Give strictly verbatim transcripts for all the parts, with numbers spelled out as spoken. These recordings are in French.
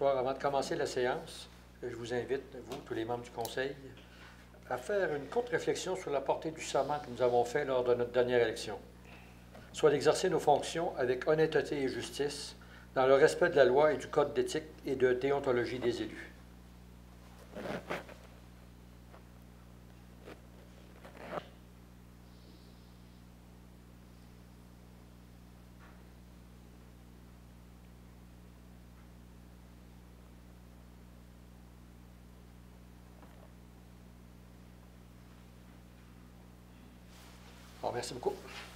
Bonsoir. Avant de commencer la séance, je vous invite, vous, tous les membres du Conseil, à faire une courte réflexion sur la portée du serment que nous avons fait lors de notre dernière élection, soit d'exercer nos fonctions avec honnêteté et justice, dans le respect de la loi et du code d'éthique et de déontologie des élus. Bon, merci beaucoup.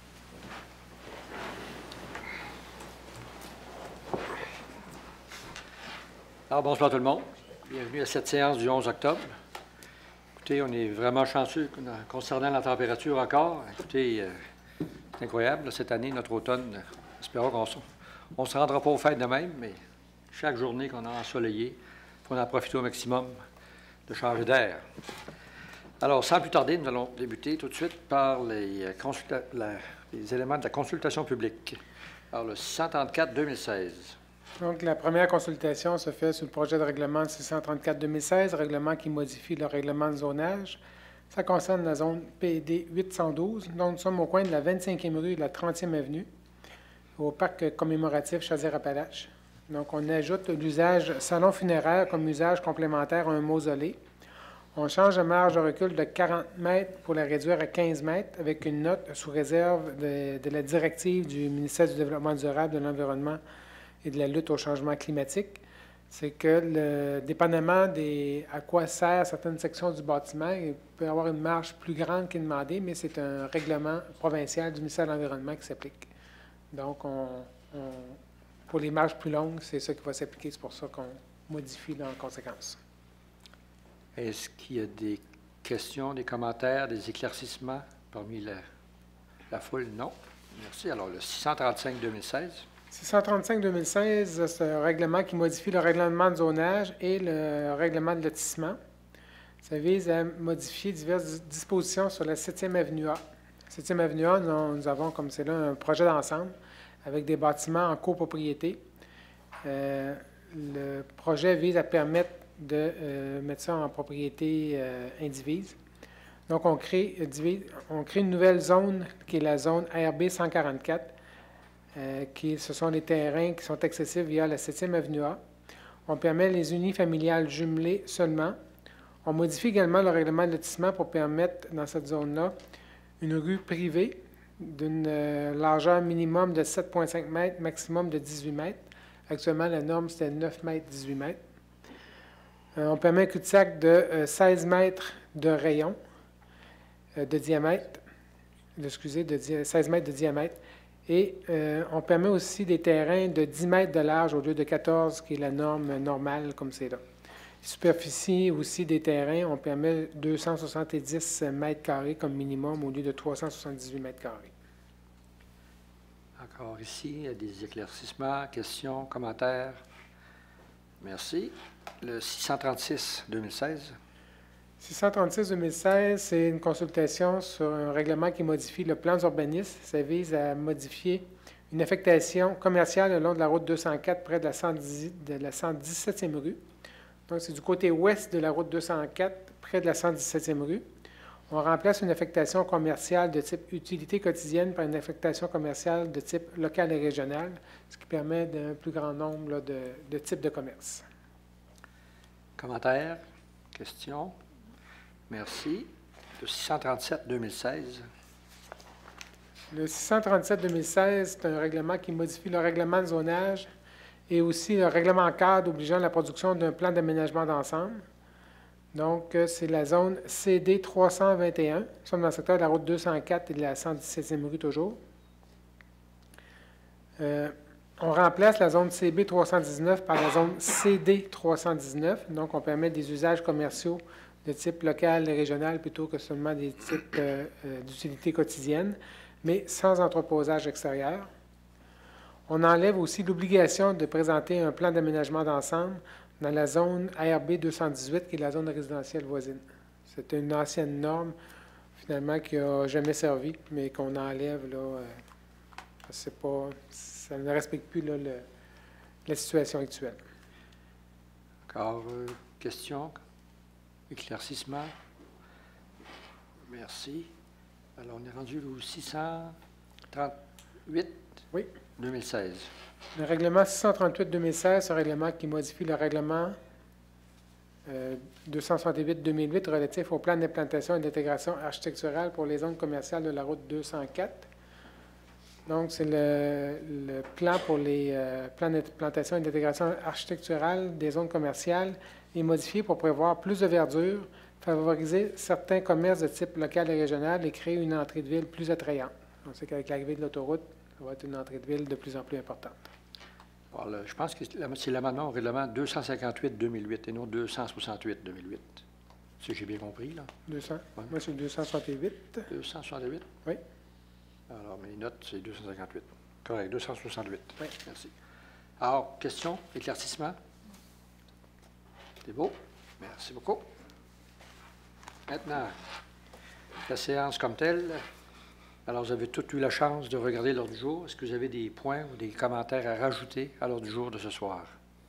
Alors, bonsoir tout le monde. Bienvenue à cette séance du onze octobre. Écoutez, on est vraiment chanceux concernant la température encore. Écoutez, euh, c'est incroyable, là, cette année, notre automne, espérons qu'on ne se rendra pas aux fêtes de même, mais chaque journée qu'on a ensoleillé, il faut en profiter au maximum de changer d'air. Alors, sans plus tarder, nous allons débuter tout de suite par les, la, les éléments de la consultation publique. Alors, le six cent trente-quatre deux mille seize. Donc, la première consultation se fait sur le projet de règlement six cent trente-quatre deux mille seize, règlement qui modifie le règlement de zonage. Ça concerne la zone P D huit cent douze. Donc, nous sommes au coin de la vingt-cinquième rue et de la trentième avenue, au parc commémoratif Chaudière-Appalaches. Donc, on ajoute l'usage salon funéraire comme usage complémentaire à un mausolée. On change la marge de recul de quarante mètres pour la réduire à quinze mètres avec une note sous réserve de, de la directive du ministère du Développement durable, de l'Environnement et de la lutte au changement climatique. C'est que, le, dépendamment des, à quoi servent certaines sections du bâtiment, il peut y avoir une marge plus grande qui est demandée, mais c'est un règlement provincial du ministère de l'Environnement qui s'applique. Donc, on, on, pour les marges plus longues, c'est ça qui va s'appliquer. C'est pour ça qu'on modifie là, en conséquence. Est-ce qu'il y a des questions, des commentaires, des éclaircissements parmi la, la foule? Non. Merci. Alors, le six cent trente-cinq deux mille seize. six cent trente-cinq deux mille seize, c'est un règlement qui modifie le règlement de zonage et le règlement de lotissement. Ça vise à modifier diverses dispositions sur la septième avenue A. septième avenue A, nous, nous avons, comme c'est là, un projet d'ensemble avec des bâtiments en copropriété. Euh, le projet vise à permettre de euh, mettre ça en propriété euh, indivise. Donc, on crée, euh, divise, on crée une nouvelle zone qui est la zone R B cent quarante-quatre. Euh, qui, ce sont les terrains qui sont accessibles via la septième avenue A. On permet les unifamiliales jumelées seulement. On modifie également le règlement de lotissement pour permettre, dans cette zone-là, une rue privée d'une euh, largeur minimum de sept virgule cinq mètres, maximum de dix-huit mètres. Actuellement, la norme, c'était neuf mètres, dix-huit mètres. Euh, on permet un cul-de-sac de euh, seize mètres de rayon, euh, de diamètre, excusez, de di seize mètres de diamètre. Et euh, on permet aussi des terrains de dix mètres de large au lieu de quatorze, qui est la norme normale, comme c'est là. Superficie aussi des terrains, on permet deux cent soixante-dix mètres carrés comme minimum au lieu de trois cent soixante-dix-huit mètres carrés. Encore ici, il y a des éclaircissements, questions, commentaires. Merci. Le six cent trente-six deux mille seize. six cent trente-six deux mille seize, c'est une consultation sur un règlement qui modifie le plan d'urbanisme. Ça vise à modifier une affectation commerciale le long de la route deux cent quatre près de la, cent dix, de la cent dix-septième rue. Donc, c'est du côté ouest de la route deux cent quatre près de la cent dix-septième rue. On remplace une affectation commerciale de type utilité quotidienne par une affectation commerciale de type local et régional, ce qui permet d'un plus grand nombre là, de, de types de commerce. Commentaires? Questions? Merci. Le six cent trente-sept deux mille seize. Le six cent trente-sept deux mille seize, c'est un règlement qui modifie le règlement de zonage et aussi le règlement cadre obligeant la production d'un plan d'aménagement d'ensemble. Donc, c'est la zone C D trois cent vingt et un. Nous sommes dans le secteur de la route deux cent quatre et de la cent dix-septième rue toujours. Euh, on remplace la zone C B trois cent dix-neuf par la zone C D trois cent dix-neuf. Donc, on permet des usages commerciaux de type local et régional plutôt que seulement des types euh, euh, d'utilité quotidienne, mais sans entreposage extérieur. On enlève aussi l'obligation de présenter un plan d'aménagement d'ensemble dans la zone R B deux cent dix-huit, qui est la zone résidentielle voisine. C'est une ancienne norme, finalement, qui n'a jamais servi, mais qu'on enlève, là, euh, c'est pas, ça ne respecte plus là, le, la situation actuelle. Encore euh, questions? Éclaircissement? Merci. Alors, on est rendu au six cent trente-huit Oui. deux mille seize. Le règlement six cent trente-huit deux mille seize, c'est un règlement qui modifie le règlement euh, deux cent soixante-huit deux mille huit relatif au plan d'implantation et d'intégration architecturale pour les zones commerciales de la route deux cent quatre. Donc, c'est le, le plan pour les euh, plans d'implantation et d'intégration architecturale des zones commerciales est modifié pour prévoir plus de verdure, favoriser certains commerces de type local et régional et créer une entrée de ville plus attrayante. On sait qu'avec l'arrivée de l'autoroute, ça va être une entrée de ville de plus en plus importante. Alors, là, je pense que c'est l'amendement au règlement deux cent cinquante-huit deux mille huit et non deux cent soixante-huit deux mille huit. Si j'ai bien compris, là. deux cents. Ouais. Moi, c'est deux cent soixante-huit. deux cent soixante-huit? Oui. Alors, mes notes, c'est deux cent cinquante-huit. Correct, deux cent soixante-huit. Oui. Merci. Alors, question, éclaircissement? C'est beau. Merci beaucoup. Maintenant, la séance comme telle. Alors, vous avez tous eu la chance de regarder l'ordre du jour. Est-ce que vous avez des points ou des commentaires à rajouter à l'ordre du jour de ce soir?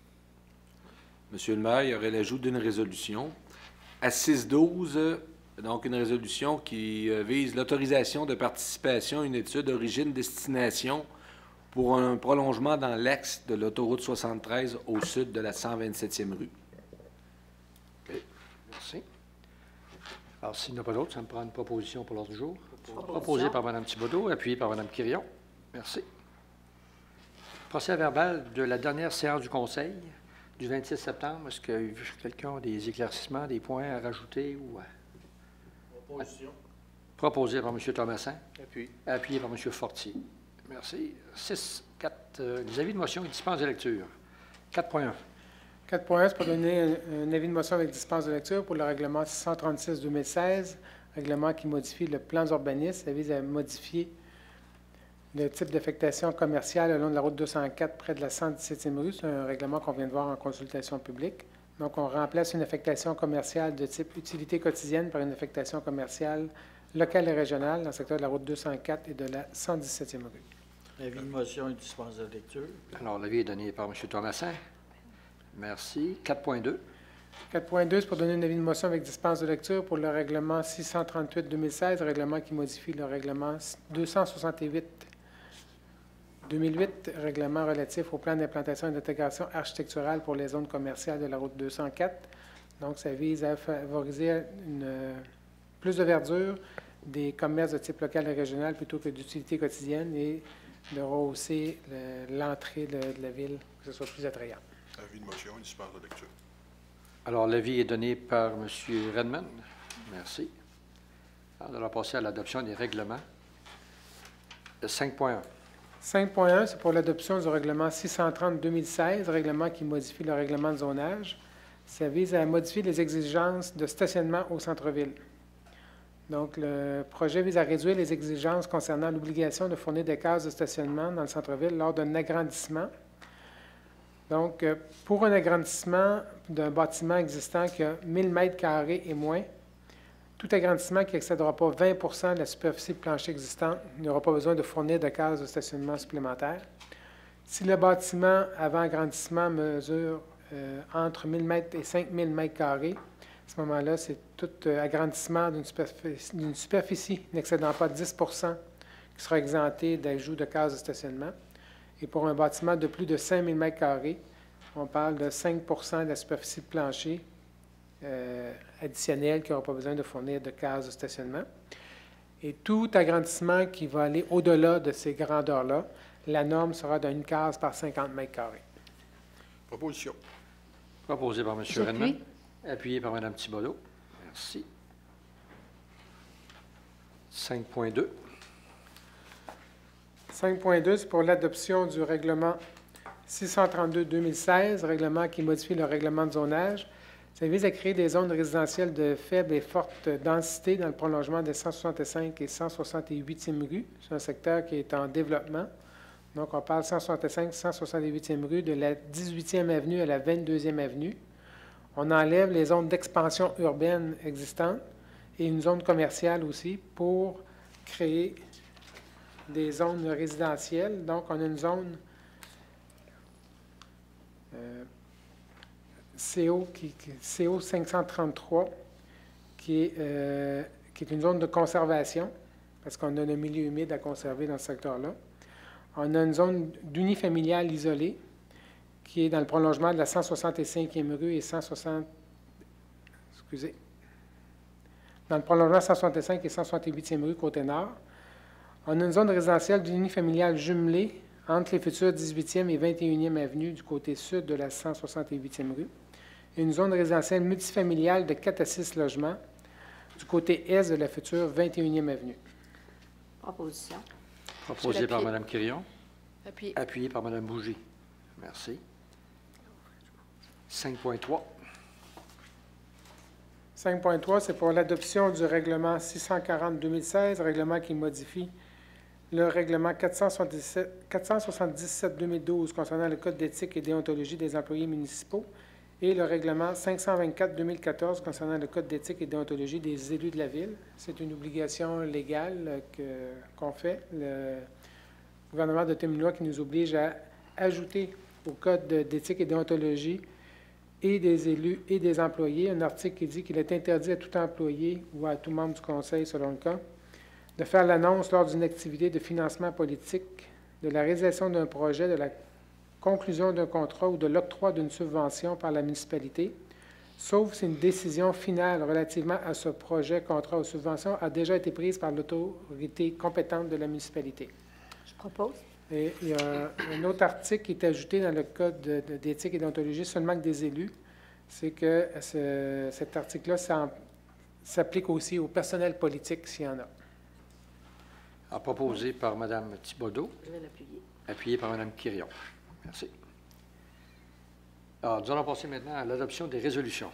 Monsieur le maire, il y aurait l'ajout d'une résolution. À six douze, donc une résolution qui euh, vise l'autorisation de participation à une étude d'origine-destination pour un prolongement dans l'axe de l'autoroute soixante-treize au sud de la cent vingt-septième rue. OK. Merci. Alors, s'il n'y en a pas d'autres, ça me prend une proposition pour l'ordre du jour. Proposée par Mme Thibodeau, appuyée par Mme Quirion. Merci. Procès verbal de la dernière séance du Conseil du vingt-six septembre. Est-ce que quelqu'un a des éclaircissements, des points à rajouter ou à... Proposition. Proposé par M. Thomasin. Appui. Appuyé par M. Fortier. Merci. six, quatre, euh, les avis de motion et dispense de lecture. quatre point un. quatre point un, c'est pour donner un, un avis de motion avec dispense de lecture pour le règlement six cent trente-six deux mille seize, règlement qui modifie le plan d'urbanisme. Ça vise à modifier le type d'affectation commerciale le long de la route deux cent quatre près de la cent dix-septième rue. C'est un règlement qu'on vient de voir en consultation publique. Donc, on remplace une affectation commerciale de type utilité quotidienne par une affectation commerciale locale et régionale dans le secteur de la route deux cent quatre et de la cent dix-septième rue. Avis de motion et dispense de lecture. Alors, l'avis est donné par M. Thomasin. Merci. quatre point deux. quatre point deux, c'est pour donner un avis de motion avec dispense de lecture pour le règlement six cent trente-huit deux mille seize, règlement qui modifie le règlement deux cent soixante-huit deux mille huit, règlement relatif au plan d'implantation et d'intégration architecturale pour les zones commerciales de la route deux cent quatre. Donc, ça vise à favoriser une, plus de verdure des commerces de type local et régional plutôt que d'utilité quotidienne et de rehausser l'entrée de, de la ville, que ce soit plus attrayant. Avis de motion et dispense de lecture. Alors, l'avis est donné par M. Redmond. Merci. Alors, on va passer à l'adoption des règlements. cinq point un. cinq point un, c'est pour l'adoption du règlement six cent trente deux mille seize, règlement qui modifie le règlement de zonage. Ça vise à modifier les exigences de stationnement au centre-ville. Donc, le projet vise à réduire les exigences concernant l'obligation de fournir des cases de stationnement dans le centre-ville lors d'un agrandissement. Donc, pour un agrandissement d'un bâtiment existant qui a mille mètres carrés et moins, tout agrandissement qui n'excédera pas vingt pour cent de la superficie de plancher existante n'aura pas besoin de fournir de cases de stationnement supplémentaires. Si le bâtiment avant agrandissement mesure euh, entre mille mètres et cinq mille mètres carrés, à ce moment-là, c'est tout euh, agrandissement d'une superficie, d'une superficie n'excédant pas dix pour cent qui sera exempté d'ajout de cases de stationnement. Et pour un bâtiment de plus de cinq mille mètres carrés, on parle de cinq pour cent de la superficie de plancher euh, additionnelle qui n'aura pas besoin de fournir de cases de stationnement. Et tout agrandissement qui va aller au-delà de ces grandeurs-là, la norme sera d'une case par cinquante mètres carrés. Proposition. Proposé par M. J'appuie. Redmond. Appuyé par Mme Thibodeau. Merci. cinq point deux. cinq point deux, c'est pour l'adoption du règlement six cent trente-deux deux mille seize, règlement qui modifie le règlement de zonage. Ça vise à créer des zones résidentielles de faible et forte densité dans le prolongement des cent soixante-cinq et cent soixante-huitième rues. C'est un secteur qui est en développement. Donc, on parle cent soixante-cinq, cent soixante-huitième rue, de la dix-huitième avenue à la vingt-deuxième avenue. On enlève les zones d'expansion urbaine existantes et une zone commerciale aussi pour créer des zones résidentielles. Donc, on a une zone euh, C O, qui, qui- C O cinq cent trente-trois, qui est, euh, qui est une zone de conservation, parce qu'on a un milieu humide à conserver dans ce secteur-là. On a une zone d'unifamiliale isolée, qui est dans le prolongement de la cent soixante-cinquième rue et cent soixante... Excusez. Dans le prolongement cent soixante-cinq et cent soixante-huitième rue Côte-Nord. On a une zone résidentielle d'unifamiliale jumelée entre les futures dix-huitième et vingt et unième avenues du côté sud de la cent soixante-huitième rue. Et une zone résidentielle multifamiliale de quatre à six logements du côté est de la future vingt et unième avenue. Proposition. Proposé par l'appui. Mme Quirion, Appuyé. appuyé par Mme Bougie. Merci. cinq point trois. cinq point trois, c'est pour l'adoption du règlement six cent quarante deux mille seize, règlement qui modifie le règlement quatre cent soixante-dix-sept deux mille douze concernant le Code d'éthique et déontologie des employés municipaux et le règlement cinq cent vingt-quatre deux mille quatorze concernant le Code d'éthique et déontologie des élus de la Ville. C'est une obligation légale que- qu'on fait. Le gouvernement de Téminois qui nous oblige à ajouter au Code d'éthique et déontologie et des élus et des employés un article qui dit qu'il est interdit à tout employé ou à tout membre du Conseil, selon le cas, de faire l'annonce lors d'une activité de financement politique, de la réalisation d'un projet, de la conclusion d'un contrat ou de l'octroi d'une subvention par la municipalité, sauf si une décision finale relativement à ce projet, contrat ou subvention a déjà été prise par l'autorité compétente de la municipalité. Je propose. Et il y a un autre article qui est ajouté dans le Code de- de- d'éthique et d'ontologie seulement que des élus, c'est que ce- cet article-là s'en- s'applique aussi au personnel politique s'il y en a. A proposé par Mme Thibodeau, Je vais l'appuyer. appuyé par Mme Quirion. Merci. Alors, nous allons passer maintenant à l'adoption des résolutions.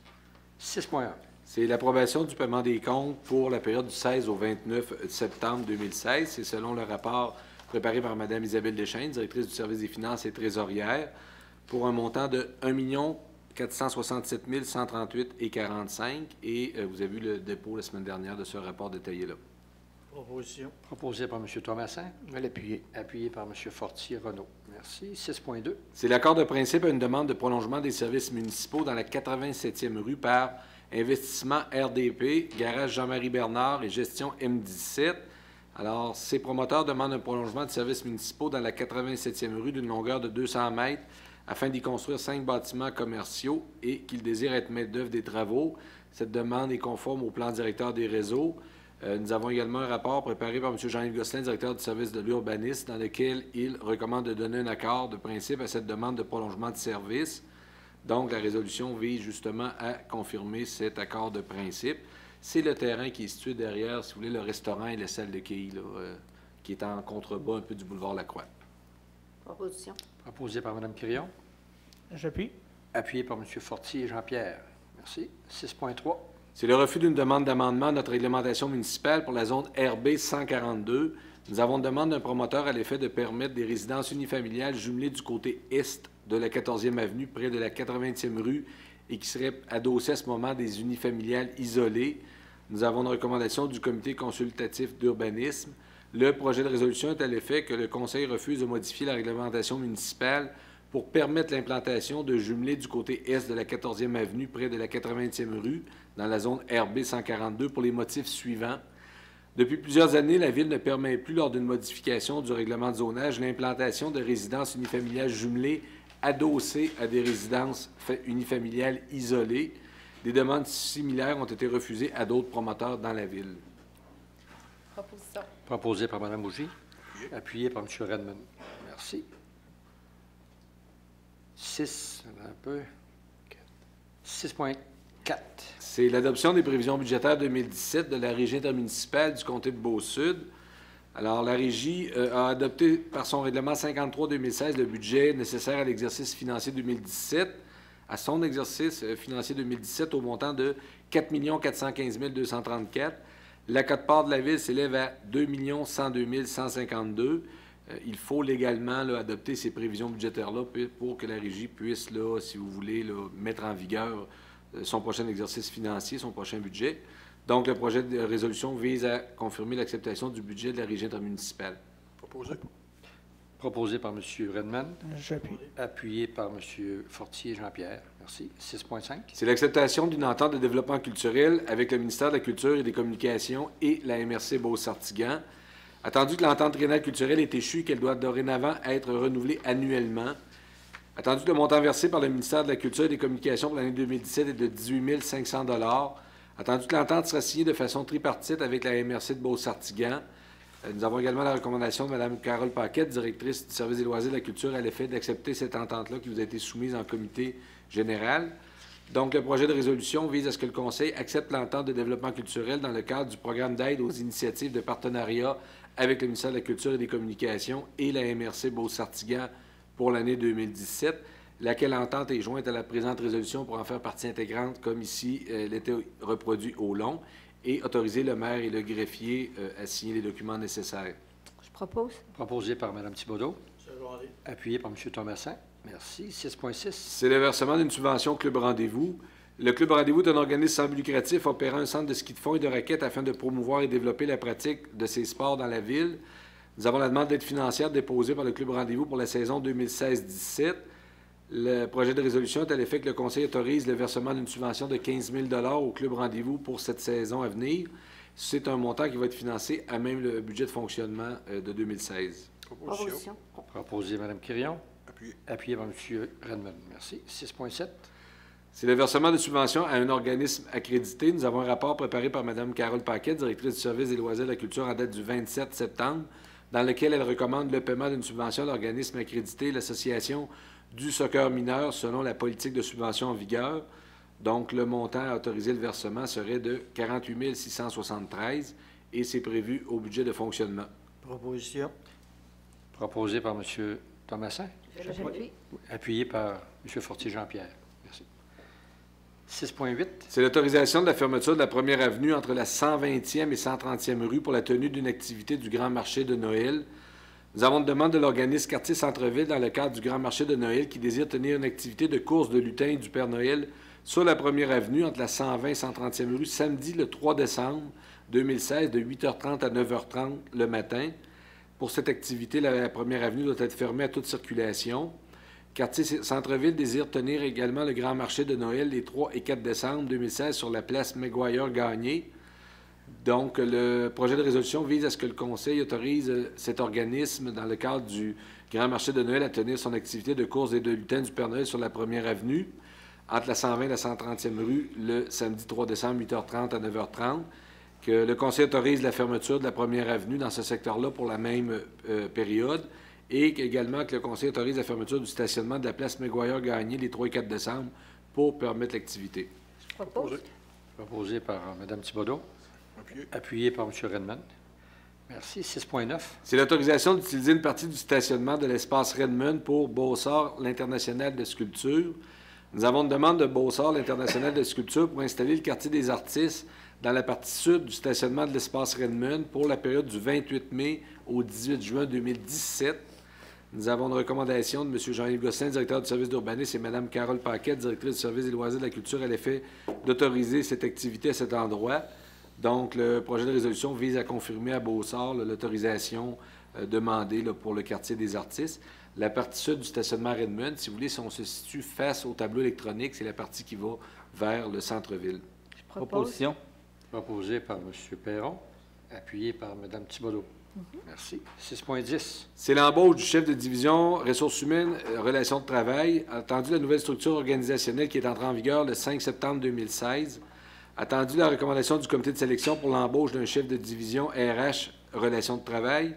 six point un. C'est l'approbation du paiement des comptes pour la période du seize au vingt-neuf septembre deux mille seize. C'est selon le rapport préparé par Mme Isabelle Deschênes, directrice du service des finances et trésorière, pour un montant de un million quatre cent soixante-sept mille cent trente-huit et quarante-cinq. Et euh, vous avez vu le dépôt la semaine dernière de ce rapport détaillé-là. Proposition. Proposé par M. Thomasin, Je vais l'appuyer. appuyé par M. Fortier-Renaud. Merci. six point deux. C'est l'accord de principe à une demande de prolongement des services municipaux dans la quatre-vingt-septième rue par Investissement R D P, Garage Jean-Marie Bernard et Gestion M dix-sept. Alors, ces promoteurs demandent un prolongement de services municipaux dans la quatre-vingt-septième rue d'une longueur de deux cents mètres afin d'y construire cinq bâtiments commerciaux et qu'ils désirent être maîtres d'œuvre des travaux. Cette demande est conforme au plan directeur des réseaux. Euh, nous avons également un rapport préparé par M. Jean-Yves Gosselin, directeur du service de l'urbanisme, dans lequel il recommande de donner un accord de principe à cette demande de prolongement de service. Donc, la résolution vise justement à confirmer cet accord de principe. C'est le terrain qui est situé derrière, si vous voulez, le restaurant et la salle de quilles, là, euh, qui est en contrebas un peu du boulevard Lacroix. Proposition. Proposé par Mme Quirion, J'appuie. appuyé par M. Fortier et Jean-Pierre. Merci. six point trois. C'est le refus d'une demande d'amendement à notre réglementation municipale pour la zone R B cent quarante-deux. Nous avons une demande d'un promoteur à l'effet de permettre des résidences unifamiliales jumelées du côté est de la quatorzième avenue, près de la quatre-vingtième rue, et qui seraient adossées à ce moment des unifamiliales isolées. Nous avons une recommandation du comité consultatif d'urbanisme. Le projet de résolution est à l'effet que le Conseil refuse de modifier la réglementation municipale pour permettre l'implantation de jumelés du côté est de la quatorzième avenue, près de la quatre-vingtième rue, dans la zone R B cent quarante-deux, pour les motifs suivants. Depuis plusieurs années, la Ville ne permet plus, lors d'une modification du règlement de zonage, l'implantation de résidences unifamiliales jumelées adossées à des résidences unifamiliales isolées. Des demandes similaires ont été refusées à d'autres promoteurs dans la Ville. Proposition. Proposé par Mme Bougie, appuyé par M. Redmond. Merci. six, un peu. six point quatre. C'est l'adoption des prévisions budgétaires deux mille dix-sept de la Régie intermunicipale du comté de Beau-Sud. Alors, la Régie euh, a adopté par son règlement cinquante-trois deux mille seize le budget nécessaire à l'exercice financier deux mille dix-sept, à son exercice euh, financier deux mille dix-sept au montant de quatre millions quatre cent quinze mille deux cent trente-quatre. La quote-part de la Ville s'élève à deux millions cent deux mille cent cinquante-deux. Euh, il faut légalement là, adopter ces prévisions budgétaires-là pour que la Régie puisse, là, si vous voulez, là, mettre en vigueur euh, son prochain exercice financier, son prochain budget. Donc, le projet de résolution vise à confirmer l'acceptation du budget de la Régie intermunicipale. Proposé. Proposé par M. Redmond, J'appuie. appuyé par M. Fortier et Jean-Pierre. Merci. six point cinq. C'est l'acceptation d'une entente de développement culturel avec le ministère de la Culture et des Communications et la M R C Beauce-Sartigan. Attendu que l'entente triennale culturelle est échue et qu'elle doit dorénavant être renouvelée annuellement. Attendu que le montant versé par le ministère de la Culture et des Communications pour l'année deux mille dix-sept est de dix-huit mille cinq cents dollars. Attendu que l'entente sera signée de façon tripartite avec la M R C de Beauce-Sartigan. Nous avons également la recommandation de Mme Carole Paquette, directrice du service des loisirs de la culture, à l'effet d'accepter cette entente-là qui vous a été soumise en comité général. Donc, le projet de résolution vise à ce que le Conseil accepte l'entente de développement culturel dans le cadre du programme d'aide aux initiatives de partenariat avec le ministère de la Culture et des Communications et la M R C Beauce-Sartigan pour l'année deux mille dix-sept, laquelle entente est jointe à la présente résolution pour en faire partie intégrante, comme ici, elle était reproduite au long, et autoriser le maire et le greffier euh, à signer les documents nécessaires. Je propose. Proposé par Mme Thibodeau. Secondé. Appuyé par M. Thomassin. Merci. six point six. C'est le versement d'une subvention Club Rendez-vous. Le Club Rendez-vous est un organisme sans but lucratif opérant un centre de ski de fond et de raquettes afin de promouvoir et développer la pratique de ces sports dans la ville. Nous avons la demande d'aide financière déposée par le Club Rendez-vous pour la saison deux mille seize dix-sept. Le projet de résolution est à l'effet que le Conseil autorise le versement d'une subvention de quinze mille dollars au Club Rendez-vous pour cette saison à venir. C'est un montant qui va être financé à même le budget de fonctionnement euh, de deux mille seize. Proposition. Proposition. Proposé Mme Quirion. Appuyé. Appuyé par M. Redmond. Merci. six point sept. C'est le versement de subventions à un organisme accrédité. Nous avons un rapport préparé par Mme Carole Paquette, directrice du service des loisirs de la culture, en date du vingt-sept septembre, dans lequel elle recommande le paiement d'une subvention à l'organisme accrédité, l'Association du soccer mineur, selon la politique de subvention en vigueur. Donc, le montant à autoriser le versement serait de quarante-huit mille six cent soixante-treize et c'est prévu au budget de fonctionnement. Proposition. Proposé par M. Thomassin. J'appuie. Appuyé par M. Fortier-Jean-Pierre. Merci. six point huit. C'est l'autorisation de la fermeture de la première avenue entre la cent vingtième et cent trentième rue pour la tenue d'une activité du Grand Marché de Noël. Nous avons une demande de l'organisme Quartier Centre-Ville dans le cadre du Grand Marché de Noël qui désire tenir une activité de course de lutin du Père Noël sur la première avenue entre la cent vingt et cent trentième rue samedi le trois décembre deux mille seize de huit heures trente à neuf heures trente le matin. Pour cette activité, la première avenue doit être fermée à toute circulation. Quartier Centre-Ville désire tenir également le Grand Marché de Noël les trois et quatre décembre deux mille seize sur la place Maguire-Gagné. Donc, le projet de résolution vise à ce que le Conseil autorise cet organisme, dans le cadre du Grand Marché de Noël, à tenir son activité de course et de lutin du Père Noël sur la première avenue, entre la cent vingt et la cent trentième rue, le samedi trois décembre, huit heures trente à neuf heures trente. Que le Conseil autorise la fermeture de la première avenue dans ce secteur-là pour la même euh, période, et également que le Conseil autorise la fermeture du stationnement de la place Maguire-Gagné les trois et quatre décembre pour permettre l'activité. Je propose. Proposé par Mme Thibodeau. Appuyé. Appuyé par M. Redmond. Merci. six point neuf. C'est l'autorisation d'utiliser une partie du stationnement de l'espace Redmond pour Beausart, l'International de sculpture. Nous avons une demande de Beausart, l'International de sculpture, pour installer le quartier des artistes dans la partie sud du stationnement de l'espace Redmond pour la période du vingt-huit mai au dix-huit juin deux mille dix-sept. Nous avons une recommandation de M. Jean-Yves Gosselin, directeur du service d'urbanisme, et Mme Carole Paquette, directrice du service des loisirs de la culture, à l'effet d'autoriser cette activité à cet endroit. Donc, le projet de résolution vise à confirmer à Beausart l'autorisation euh, demandée là, pour le quartier des artistes. La partie sud du stationnement Redmond, si vous voulez, si on se situe face au tableau électronique, c'est la partie qui va vers le centre-ville. Je propose. Proposition. Proposé par M. Perron. Appuyé par Mme Thibodeau. Merci. six point dix. C'est l'embauche du chef de division ressources humaines, euh, relations de travail. Attendu la nouvelle structure organisationnelle qui est entrée en vigueur le cinq septembre deux mille seize. Attendu la recommandation du comité de sélection pour l'embauche d'un chef de division R H relations de travail.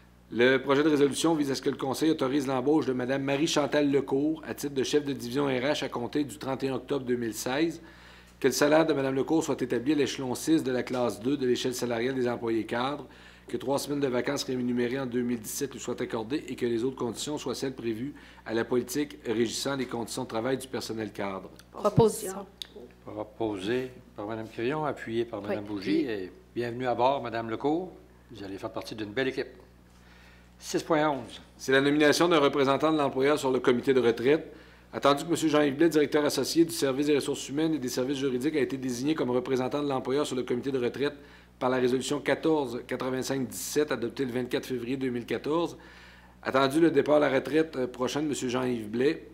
Le projet de résolution vise à ce que le Conseil autorise l'embauche de Mme Marie-Chantal Lecourt à titre de chef de division R H à compter du trente et un octobre deux mille seize. Que le salaire de Mme Lecourt soit établi à l'échelon six de la classe deux de l'échelle salariale des employés cadres, que trois semaines de vacances rémunérées en deux mille dix-sept lui soient accordées et que les autres conditions soient celles prévues à la politique régissant les conditions de travail du personnel cadre. Proposition. Proposé par Mme Quirion, appuyé par Mme Oui. Bougie. Et bienvenue à bord, Mme Lecourt. Vous allez faire partie d'une belle équipe. six point onze. C'est la nomination d'un représentant de l'employeur sur le comité de retraite. Attendu que M. Jean-Yves Blais, directeur associé du service des ressources humaines et des services juridiques, a été désigné comme représentant de l'employeur sur le comité de retraite par la résolution quatorze quatre-vingt-cinq dix-sept adoptée le vingt-quatre février deux mille quatorze. Attendu le départ à la retraite prochaine de M. Jean-Yves Blais,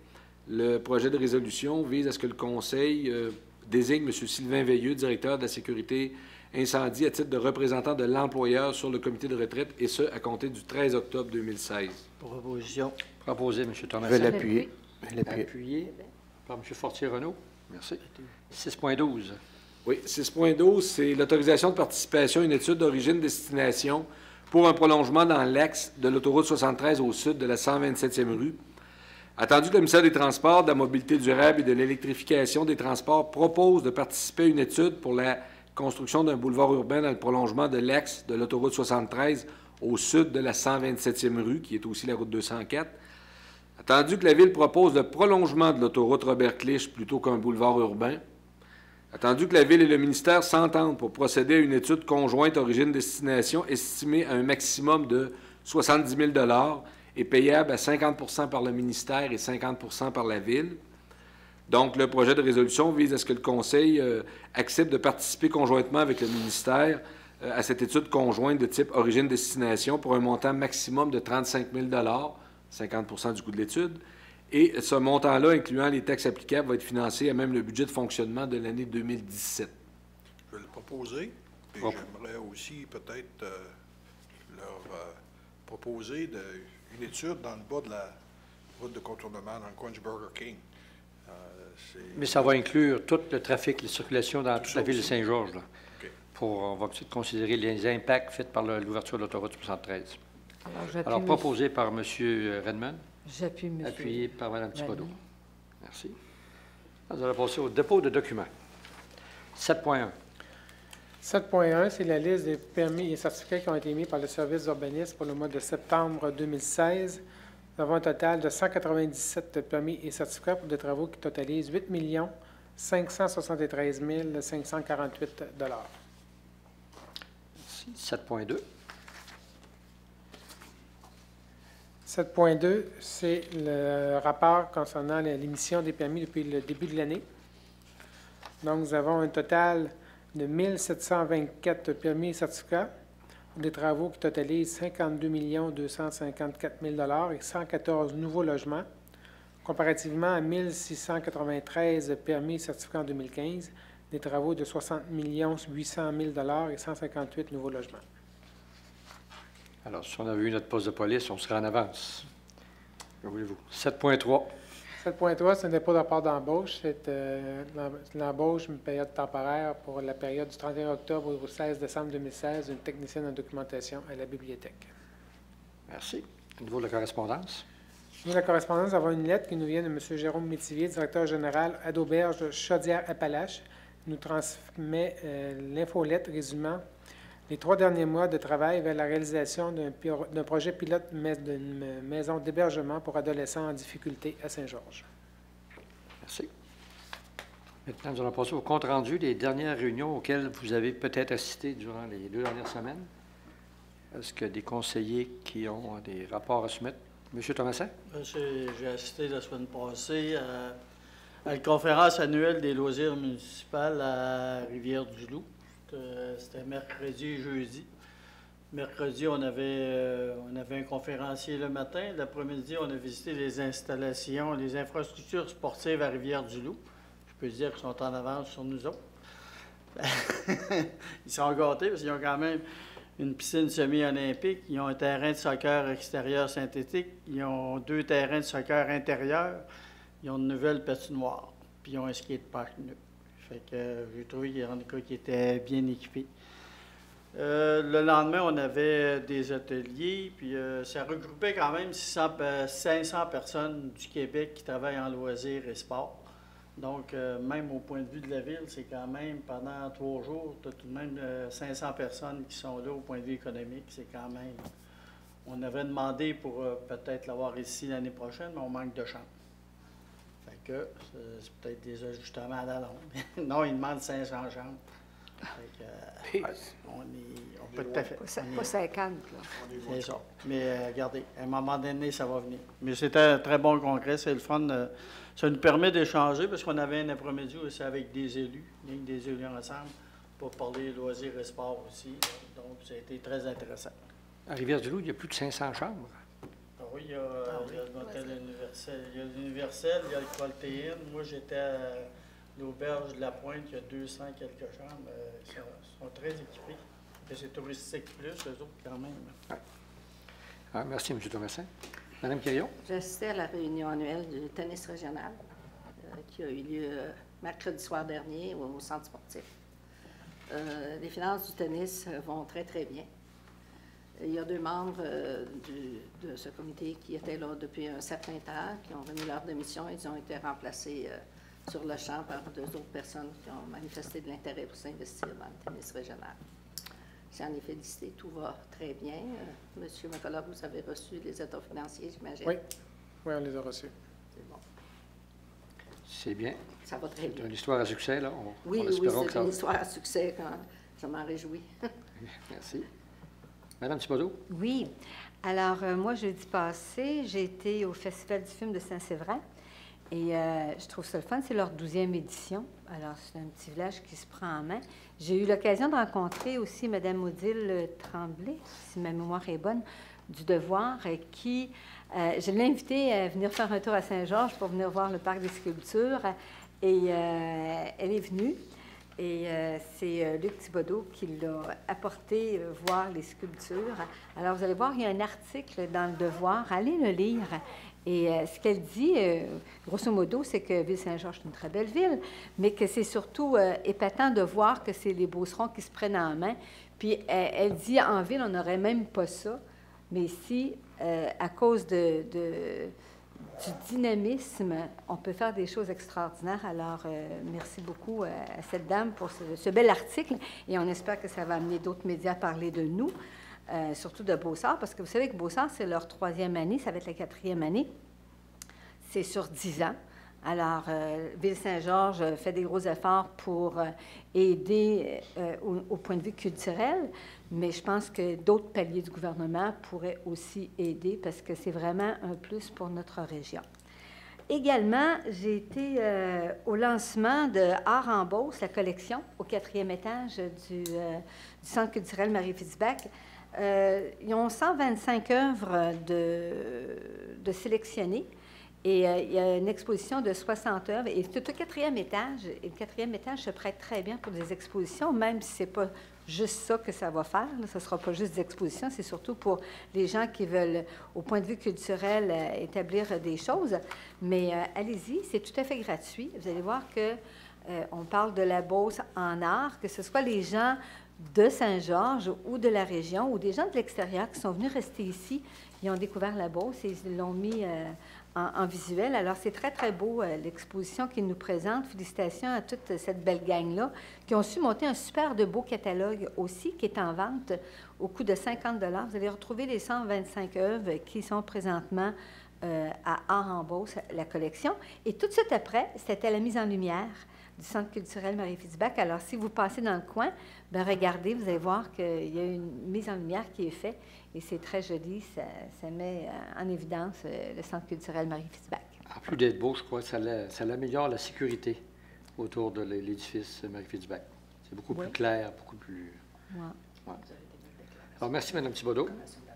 Le projet de résolution vise à ce que le Conseil euh, désigne M. Sylvain Veilleux, directeur de la sécurité incendie, à titre de représentant de l'employeur sur le comité de retraite, et ce, à compter du treize octobre deux mille seize. Proposition. Proposé, M. Thomas. Je l'appuie. Appuyé par M. Fortier-Renaud. Merci. six point douze. Oui, six point douze, c'est l'autorisation de participation à une étude d'origine-destination pour un prolongement dans l'axe de l'autoroute soixante-treize au sud de la cent vingt-septième rue. Attendu que le ministère des Transports, de la Mobilité durable et de l'électrification des transports propose de participer à une étude pour la construction d'un boulevard urbain dans le prolongement de l'axe de l'autoroute soixante-treize au sud de la cent vingt-septième rue, qui est aussi la route deux cent quatre. Attendu que la Ville propose le prolongement de l'autoroute Robert-Clich plutôt qu'un boulevard urbain. Attendu que la Ville et le ministère s'entendent pour procéder à une étude conjointe origine-destination estimée à un maximum de soixante-dix mille dollars et payable à cinquante pour cent par le ministère et cinquante pour cent par la Ville. Donc, le projet de résolution vise à ce que le Conseil euh, accepte de participer conjointement avec le ministère euh, à cette étude conjointe de type origine-destination pour un montant maximum de trente-cinq mille dollars, cinquante pour cent du coût de l'étude. Et ce montant-là, incluant les taxes applicables, va être financé à même le budget de fonctionnement de l'année deux mille dix-sept. Je vais le proposer. Et Bon. j'aimerais aussi peut-être euh, leur euh, proposer de, une étude dans le bas de la route de contournement, dans le coin du Burger King. Euh, c'est- Mais ça va inclure tout le trafic, les circulations dans toute ça la ville de aussi. Saint-Georges. là. OK. Pour, on va peut-être considérer les impacts faits par le- l'ouverture de l'autoroute soixante-treize. Alors, j'appuie. Alors, monsieur- proposé par M. Redmond, J'appuie, monsieur. appuyé par Mme Thibodeau. Vallée. Merci. Nous allons passer au dépôt de documents. sept point un. sept point un, c'est la liste des permis et certificats qui ont été émis par le service d'urbanisme pour le mois de septembre deux mille seize. Nous avons un total de cent quatre-vingt-dix-sept permis et certificats pour des travaux qui totalisent huit millions cinq cent soixante-treize mille cinq cent quarante-huit dollars. Merci. sept point deux. sept point deux, c'est le rapport concernant l'émission des permis depuis le début de l'année. Donc, nous avons un total de mille sept cent vingt-quatre permis et certificats pour des travaux qui totalisent cinquante-deux millions deux cent cinquante-quatre mille dollars et cent quatorze nouveaux logements, comparativement à mille six cent quatre-vingt-treize permis et certificats en deux mille quinze, des travaux de soixante millions huit cent mille dollars et cent cinquante-huit nouveaux logements. Alors, si on avait eu notre poste de police, on serait en avance. Que voulez-vous? sept point trois. sept point trois, ce n'est pas de rapport d'embauche, c'est euh, l'em- l'embauche, une période temporaire pour la période du trente et un octobre au seize décembre deux mille seize, d'une technicienne en documentation à la bibliothèque. Merci. Au niveau de la correspondance. Nous, la correspondance, nous avons une lettre qui nous vient de M. Jérôme Métivier, directeur général à d'Auberge Chaudière-Appalaches. Il nous transmet euh, l'infolettre résumant les trois derniers mois de travail vers la réalisation d'un pio- d'un projet pilote mais- d'une maison d'hébergement pour adolescents en difficulté à Saint-Georges. Merci. Maintenant, nous allons passer au compte-rendu des dernières réunions auxquelles vous avez peut-être assisté durant les deux dernières semaines. Est-ce qu'il y a des conseillers qui ont des rapports à soumettre? M. Thomasin? J'ai j'ai assisté la semaine passée à, à la conférence annuelle des loisirs municipaux à Rivière-du-Loup. C'était- C'était mercredi et jeudi. Mercredi, on avait, euh, on avait un conférencier le matin. L'après-midi, on a visité les installations, les infrastructures sportives à Rivière-du-Loup. Je peux dire qu'ils sont en avance sur nous autres. Ils sont gâtés parce qu'ils ont quand même une piscine semi-olympique, ils ont un terrain de soccer extérieur synthétique, ils ont deux terrains de soccer intérieurs, ils ont une nouvelle patinoire, puis ils ont un skatepark neuf. Fait que euh, j'ai trouvé qu'il y en a qui étaient bien équipés. Euh, le lendemain, on avait des ateliers, puis euh, ça regroupait quand même six cents, euh, cinq cents personnes du Québec qui travaillent en loisirs et sport. Donc, euh, même au point de vue de la ville, c'est quand même, pendant trois jours, tu as tout de même euh, cinq cents personnes qui sont là au point de vue économique. C'est quand même... On avait demandé pour euh, peut-être l'avoir ici l'année prochaine, mais on manque de chambres. Fait que c'est c'est peut-être des ajustements à la longue. Non, ils demandent cinq cents chambres. Fait que, euh, on est... On peut tout à fait... Pas, cin- on est- pas cinquante, là. c'est ça. Mais euh, regardez, à un moment donné, ça va venir. Mais c'était un très bon congrès, c'est le fun. euh, ça nous permet d'échanger parce qu'on avait un après-midi aussi avec des élus, avec des élus ensemble, pour parler loisirs et sport aussi. Donc, ça a été très intéressant. À Rivière-du-Loup, il y a plus de cinq cents chambres. Ah oui, il y a, euh, Ah il y a oui. le motel universel. Il y a l'universel, il y a le Coltéine. Moi, j'étais à l'auberge de la Pointe, il y a deux cents quelques chambres. Euh, Ils sont, sont très équipés. Et c'est touristique plus, eux autres, quand même. Ah, merci, M. Thomasin. Mme Quirion? J'assistais à la réunion annuelle du tennis régional euh, qui a eu lieu euh, mercredi soir dernier au, au centre sportif. Euh, les finances du tennis euh, vont très, très bien. Il y a deux membres euh, du- de ce comité qui étaient là depuis un certain temps, qui ont remis leur démission. Ils ont été remplacés euh, sur le champ par deux autres personnes qui ont manifesté de l'intérêt pour s'investir dans le tennis régional. J'en ai félicité, tout va très bien. Euh, Monsieur McCullough, vous avez reçu les états financiers, j'imagine? Oui. Oui, on les a reçus. C'est bon. C'est bien. Ça va très C'est bien. une histoire à succès, là. On, Oui, on oui, espérons que c'est ça une va. histoire à succès. Quand je m'en réjouis. Merci. Madame Thibodeau? Oui. Alors, euh, moi, jeudi passé, j'ai été au Festival du film de Saint-Séverin et euh, je trouve ça le fun. C'est leur douzième édition. Alors, c'est un petit village qui se prend en main. J'ai eu l'occasion de rencontrer aussi Mme Odile Tremblay, si ma mémoire est bonne, du Devoir, euh, qui, euh, je l'ai invitée à venir faire un tour à Saint-Georges pour venir voir le parc des sculptures. Et euh, elle est venue. Et euh, c'est euh, Luc Thibodeau qui l'a apporté euh, voir les sculptures. Alors, vous allez voir, il y a un article dans le Devoir. Allez le lire. Et euh, ce qu'elle dit, euh, grosso modo, c'est que Ville-Saint-Georges est une très belle ville, mais que c'est surtout euh, épatant de voir que c'est les Beaucerons qui se prennent en main. Puis, elle, elle dit, en ville, on n'aurait même pas ça. Mais ici, euh, à cause de... de du dynamisme, on peut faire des choses extraordinaires. Alors, euh, merci beaucoup euh, à cette dame pour ce, ce bel article et on espère que ça va amener d'autres médias à parler de nous, euh, surtout de Beaussart, parce que vous savez que Beaussart, c'est leur troisième année, ça va être la quatrième année. C'est sur dix ans. Alors, euh, Ville-Saint-Georges fait des gros efforts pour euh, aider euh, au, au point de vue culturel, mais je pense que d'autres paliers du gouvernement pourraient aussi aider parce que c'est vraiment un plus pour notre région. Également, j'ai été euh, au lancement de Art en Beauce, la collection, au quatrième étage du, euh, du Centre culturel Marie-Fitzbach. Euh, ils ont cent vingt-cinq œuvres de, de sélectionnées. Et euh, il y a une exposition de soixante œuvres. Et c'est au quatrième étage. Et le quatrième étage se prête très bien pour des expositions, même si ce n'est pas juste ça que ça va faire. Là. Ce ne sera pas juste des expositions, c'est surtout pour les gens qui veulent, au point de vue culturel, euh, établir des choses. Mais euh, allez-y, c'est tout à fait gratuit. Vous allez voir que euh, on parle de la Beauce en art, que ce soit les gens de Saint-Georges ou de la région ou des gens de l'extérieur qui sont venus rester ici. Ils ont découvert la Beauce et ils l'ont mis euh, en, en visuel. Alors, c'est très, très beau, euh, l'exposition qu'ils nous présentent. Félicitations à toute cette belle gang-là qui ont su monter un super de beau catalogue aussi qui est en vente au coût de cinquante dollars. Vous allez retrouver les cent vingt-cinq œuvres qui sont présentement euh, à Art en Beauce, la collection. Et tout de suite après, c'était la mise en lumière du Centre culturel Marie-Fitzbach. Alors, si vous passez dans le coin, bien, regardez, vous allez voir qu'il y a une mise en lumière qui est faite et c'est très joli. Ça, ça met en évidence le Centre culturel Marie-Fitzbach. En plus d'être beau, je crois que ça, l'a- ça améliore la sécurité autour de l'édifice Marie-Fitzbach. C'est beaucoup Oui. plus clair, beaucoup plus... Ouais. Ouais. Alors, merci, Mme Thibodeau.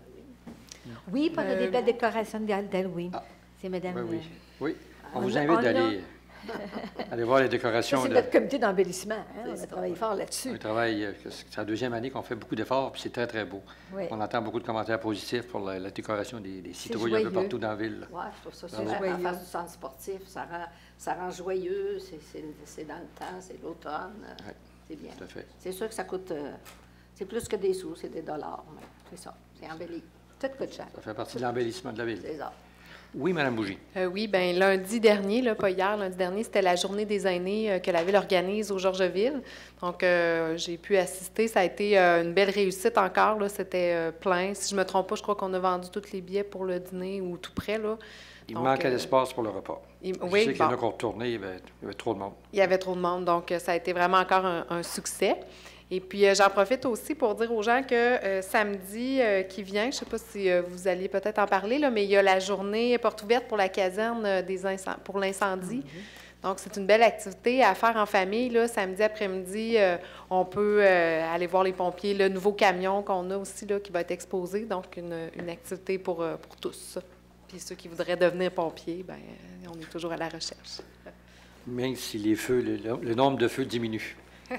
Oui, pour Euh, des belles décorations d'Halloween. Ah. C'est Madame... Oui, oui. Oui. On on vous a- invite on a- d'aller aller voir les Ça, décorations. c'est de- notre comité d'embellissement. Hein? On a travaillé fort là-dessus. On travaille, euh, que c'est la deuxième année qu'on fait beaucoup d'efforts, puis c'est très, très beau. Oui. On entend beaucoup de commentaires positifs pour la, la décoration des, des citrouilles un peu joyeux. partout dans la ville. Oui, je trouve ça Ah super. oui. En face du centre sportif, ça rend, ça rend joyeux. C'est- C'est c'est dans le temps, c'est l'automne. euh, Ouais. C'est bien. Tout à fait. C'est sûr que ça coûte... euh, c'est plus que des sous, c'est des dollars. mais C'est ça, c'est embelli. Tout coûte cher. Ça fait partie de l'embellissement de la ville. C'est ça. Oui, Mme Bougie. Euh, oui, bien, lundi dernier, là, pas hier, lundi dernier, c'était la journée des aînés euh, que la Ville organise au Georgeville. Donc, euh, j'ai pu assister. Ça a été euh, une belle réussite encore. Là. C'était euh, plein. Si je ne me trompe pas, je crois qu'on a vendu tous les billets pour le dîner ou tout près. Là. Il Donc, manquait euh, d'espace pour le repas. il- Je oui, sais qu'il y en a bon. qui ont retourné, il y avait, il y avait trop de monde. Il y avait trop de monde, donc euh, ça a été vraiment encore un, un succès. Et puis, euh, j'en profite aussi pour dire aux gens que euh, samedi euh, qui vient, je ne sais pas si euh, vous alliez peut-être en parler, là, mais il y a la journée porte ouverte pour la caserne euh, des incen- pour l'incendie. Donc, c'est une belle activité à faire en famille. Là, samedi après-midi, euh, on peut euh, aller voir les pompiers, le nouveau camion qu'on a aussi là, qui va être exposé. Donc, une, une activité pour, euh, pour tous. Puis ceux qui voudraient devenir pompiers, bien, on est toujours à la recherche. Même si les feux, le, le nombre de feux diminue.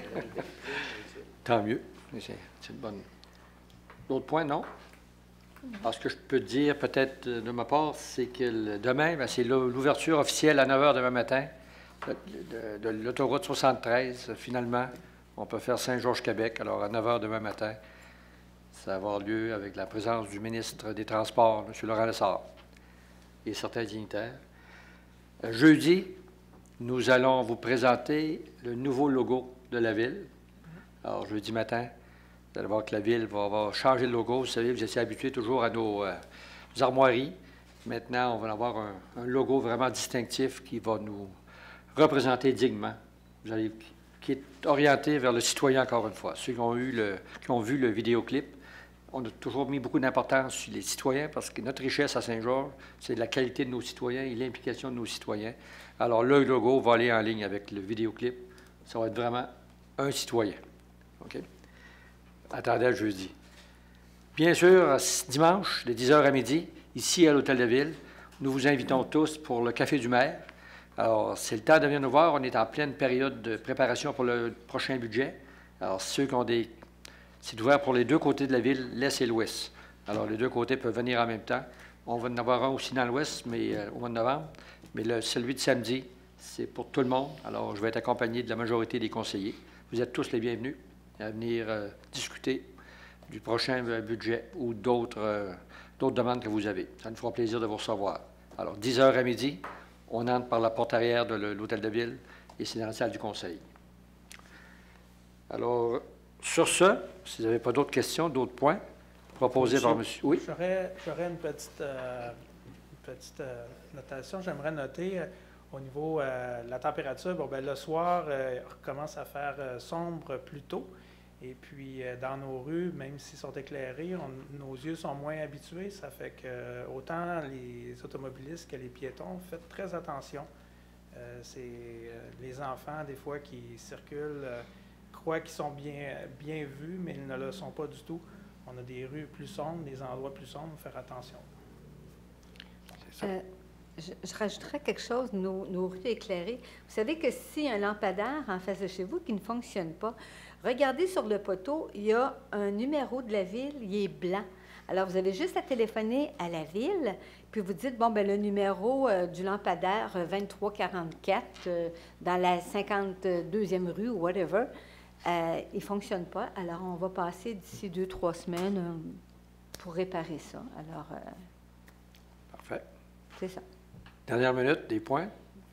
Tant mieux. C'est une bonne. D'autres points, non? Alors, ce que je peux dire, peut-être, de ma part, c'est que le, demain, bien, c'est l'ouverture officielle à neuf heures demain matin de, de, de l'autoroute soixante-treize. Finalement, on peut faire Saint-Georges-Québec. Alors, à neuf heures demain matin, ça va avoir lieu avec la présence du ministre des Transports, M. Laurent Lessard, et certains dignitaires. Jeudi, nous allons vous présenter le nouveau logo de la Ville. Alors, jeudi matin, vous allez voir que la Ville va, va changer le logo. Vous savez, vous étiez habitués toujours à nos, euh, nos armoiries. Maintenant, on va avoir un, un logo vraiment distinctif qui va nous représenter dignement. Vous allez, qui est orienté vers le citoyen, encore une fois. Ceux qui ont, eu le, qui ont vu le vidéoclip, on a toujours mis beaucoup d'importance sur les citoyens parce que notre richesse à Saint-Georges, c'est la qualité de nos citoyens et l'implication de nos citoyens. Alors, le logo va aller en ligne avec le vidéoclip. Ça va être vraiment un citoyen. OK? Attendez à jeudi. Bien sûr, dimanche, de dix heures à midi, ici à l'Hôtel de Ville, nous vous invitons tous pour le Café du maire. Alors, c'est le temps de venir nous voir. On est en pleine période de préparation pour le prochain budget. Alors, ceux qui ont des... C'est ouvert pour les deux côtés de la ville, l'Est et l'Ouest. Alors, les deux côtés peuvent venir en même temps. On va en avoir un aussi dans l'Ouest, mais euh, au mois de novembre. Mais le, celui de samedi, c'est pour tout le monde. Alors, je vais être accompagné de la majorité des conseillers. Vous êtes tous les bienvenus à venir euh, discuter du prochain euh, budget ou d'autres euh, d'autres demandes que vous avez. Ça nous fera plaisir de vous recevoir. Alors, dix heures à midi, on entre par la porte arrière de l'Hôtel de Ville et c'est dans la salle du conseil. Alors, sur ce, si vous n'avez pas d'autres questions, d'autres points proposés Monsieur, par monsieur... Oui? J'aurais une petite, euh, une petite euh, notation. J'aimerais noter euh, au niveau euh, de la température. Bon, ben, le soir, euh, il recommence à faire euh, sombre plus tôt. Et puis, euh, dans nos rues, même s'ils sont éclairés, on, nos yeux sont moins habitués. Ça fait que euh, autant les automobilistes que les piétons, faites très attention. Euh, c'est euh, les enfants, des fois, qui circulent, euh, croient qu'ils sont bien, bien vus, mais ils ne le sont pas du tout. On a des rues plus sombres, des endroits plus sombres, faire attention. C'est ça. Euh, je, je rajouterais quelque chose, nos, nos rues éclairées. Vous savez que si un lampadaire en face de chez vous qui ne fonctionne pas, regardez sur le poteau, il y a un numéro de la ville, il est blanc. Alors, vous avez juste à téléphoner à la ville, puis vous dites, bon, bien, le numéro euh, du lampadaire euh, vingt-trois quarante-quatre euh, dans la cinquante-deuxième rue ou whatever, euh, il ne fonctionne pas. Alors, on va passer d'ici deux, trois semaines euh, pour réparer ça. Alors, euh, parfait. C'est ça. Dernière minute, des points.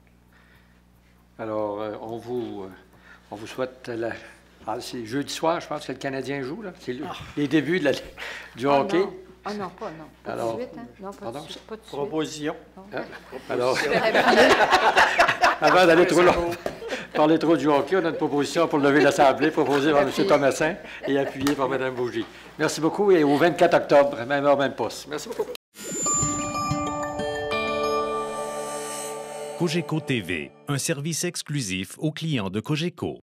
Alors, euh, on, vous, euh, on vous souhaite la... Ah, c'est jeudi soir, je pense que le Canadien joue, là. C'est le, ah. les débuts de la, du oh hockey. Non. Ah non, pas non. Pas Alors, de suite, hein? Non, pas pardon? de suite. Pas de Proposition. Hein? Alors, avant d'aller trop loin, parler trop du hockey, on a une proposition pour lever l'Assemblée, proposée par M. Thomasin et appuyée par Mme Bougie. Merci beaucoup et au vingt-quatre octobre, même heure, même poste. Merci beaucoup. Cogeco T V, un service exclusif aux clients de Cogeco.